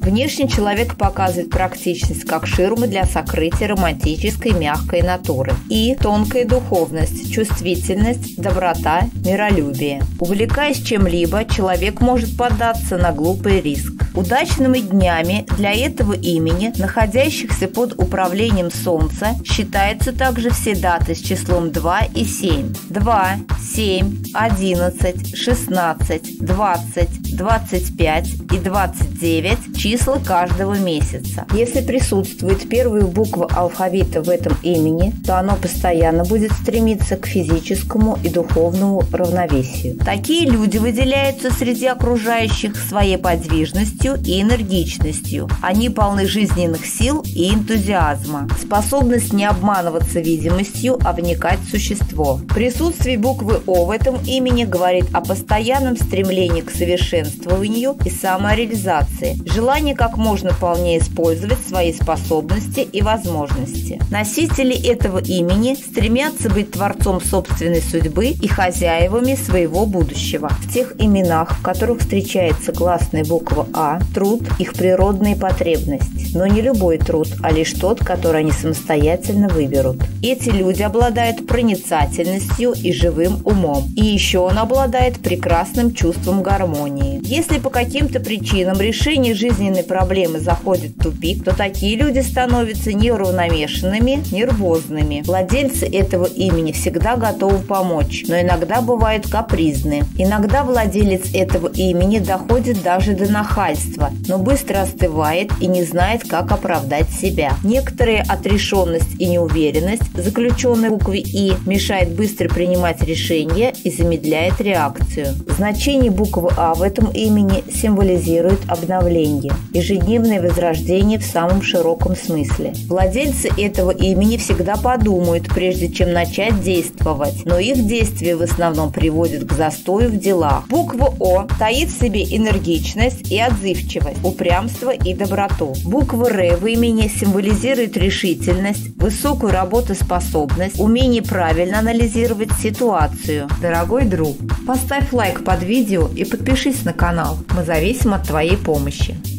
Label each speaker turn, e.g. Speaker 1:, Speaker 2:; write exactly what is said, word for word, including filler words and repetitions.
Speaker 1: Внешне человек показывает практичность как ширмы для сокрытия романтической мягкой натуры. И тонкая духовность, чувствительность, доброта, миролюбие. Увлекаясь чем-либо, человек может поддаться на глупый риск. Удачными днями для этого имени, находящихся под управлением Солнца, считаются также все даты с числом два и семь. два, семь, одиннадцать, шестнадцать, двадцать, двадцать пять и двадцать девять – числа каждого месяца. Если присутствует первая буква алфавита в этом имени, то оно постоянно будет стремиться к физическому и духовному равновесию. Такие люди выделяются среди окружающих своей подвижностью и энергичностью. Они полны жизненных сил и энтузиазма. Способность не обманываться видимостью, а вникать в существо. Присутствие буквы О в этом имени говорит о постоянном стремлении к совершенствованию и самореализации, желание как можно полнее использовать свои способности и возможности. Носители этого имени стремятся быть творцом собственной судьбы и хозяевами своего будущего. В тех именах, в которых встречается гласная буква А, труд – их природная потребность, но не любой труд, а лишь тот, который они самостоятельно выберут. Эти люди обладают проницательностью и живым умом. И еще он обладает прекрасным чувством гармонии. Если по каким-то причинам решение жизненной проблемы заходит в тупик, то такие люди становятся неуравновешенными, нервозными. Владельцы этого имени всегда готовы помочь, но иногда бывают капризны. Иногда владелец этого имени доходит даже до нахальства, но быстро остывает и не знает, как оправдать себя. Некоторая отрешенность и неуверенность, заключенная в букве И, мешает быстро принимать решения и замедляет реакцию. Значение буквы А в этом имени символизирует обновление, ежедневное возрождение в самом широком смысле. Владельцы этого имени всегда подумают, прежде чем начать действовать, но их действия в основном приводят к застою в делах. Буква О таит в себе энергичность и отзывчивость, упрямство и доброту. Буква Р в имени символизирует решительность, высокую работоспособность, умение правильно анализировать ситуацию. Дорогой друг, поставь лайк под видео и подпишись на канал. Мы зависим от твоей помощи.